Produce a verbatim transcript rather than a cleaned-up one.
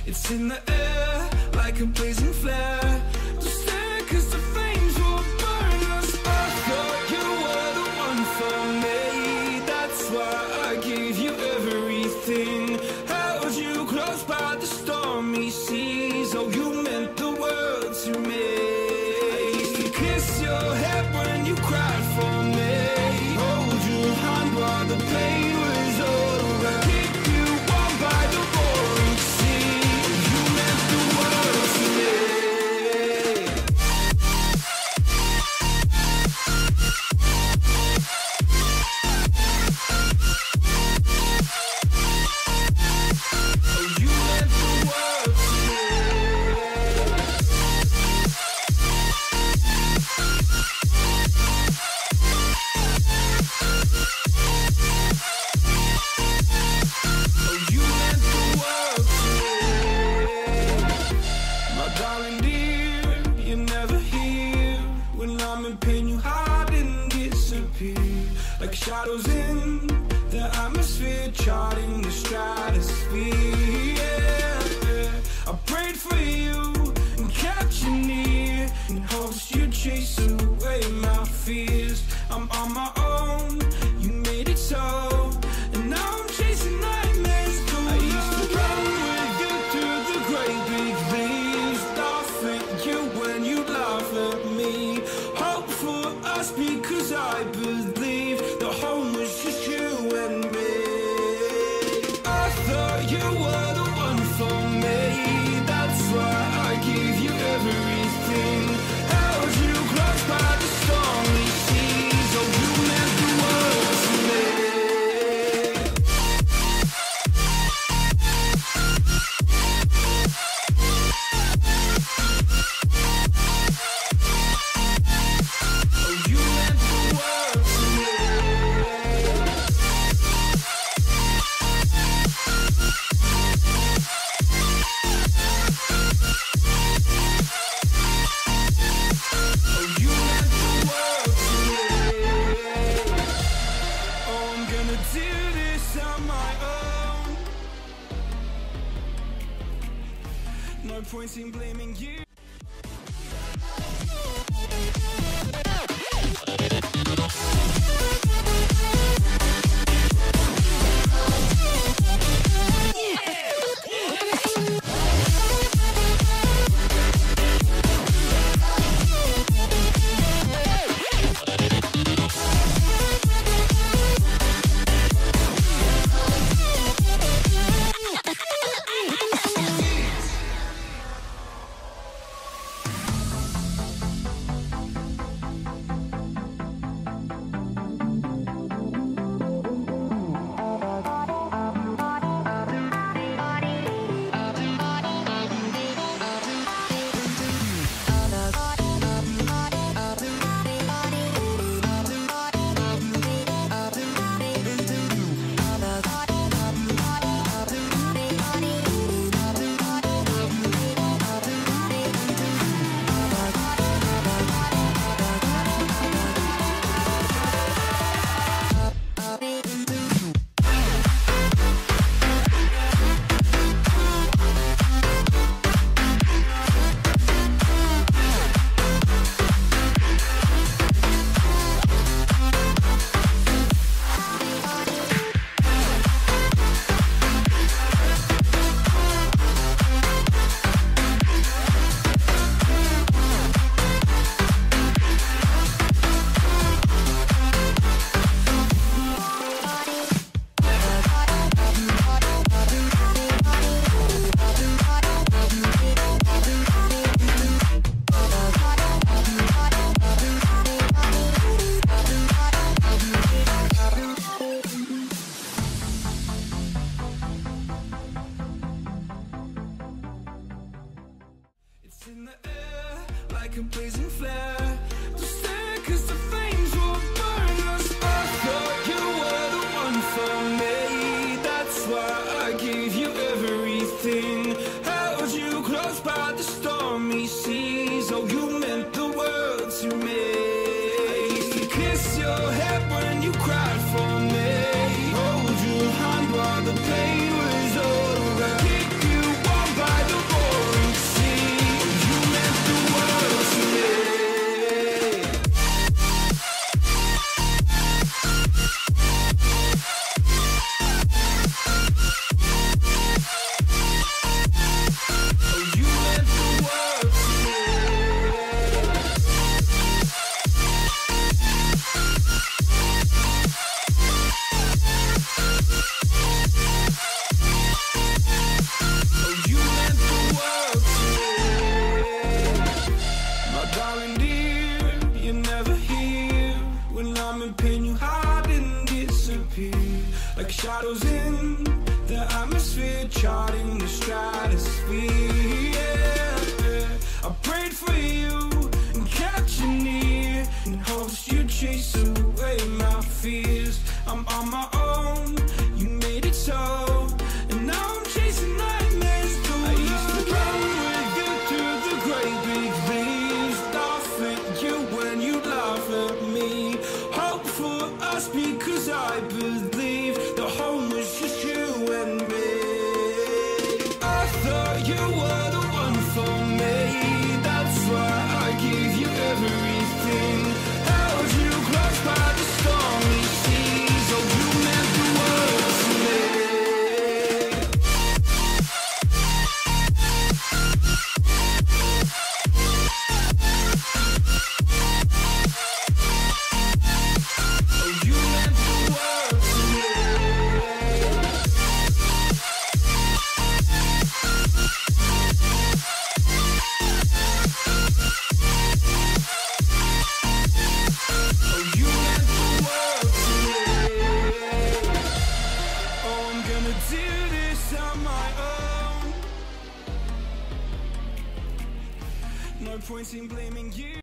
It's in the air like a blazing flare. Don't stare, cause the flames will burn us. I thought you were the one for me. That's why I gave you everything. Held you close by the stormy seas. Oh, you meant the world to me. I used to kiss your head when you cried for me. Hold your hand while the pain was over. Keep you warm by the roaring sea. You meant the world to me. Oh, you meant the world to me. Oh, you meant the world to me. My darling dear, you're never here. When I'm in pain, you hide and disappear. Like shadows in the atmosphere, charting the stratosphere. Yeah. I prayed for you and kept you near, in hopes you'd chase away my fears. I'm on my own, you made it so, and now I'm chasing nightmares. I used to run with you through the great big leaves, laugh at you when you laugh at me. Hope for us because I believe the home was just you and me. I thought you were the one for me. That's why I gave you everything. Held you close by the stormy seas. Oh, you meant the world to me. Oh, you meant the world to me. Oh, you meant the world to me. Oh, I'm gonna do this on my own. No point in blaming you. It's in the air like a blazing flare. Don't stare, cause the flames will burn us. I thought you were the one for me. That's why I gave you everything. Held you close by the stormy seas. Oh, you meant the world to me. I used to kiss your head when you cried for me. Hold your hand while the pain was over. Keep you warm by like shadows in the atmosphere, charting the stratosphere. Yeah, I prayed for you and kept you near in hopes you'd chase away my fears. I'm on my own, you made it so, and now I'm chasing nightmares through. I used to run with you through the great big leaves, laugh at you when you laugh at me. Hope for us because I believe the home was just you and me. I thought you were the one for me, that's why I gave you everything. Held you close by the stormy seas. Oh, you meant the world to me. Oh, you meant the world to me. Oh, you meant the world to me. Oh, I'm gonna do this on my own. No point in blaming you.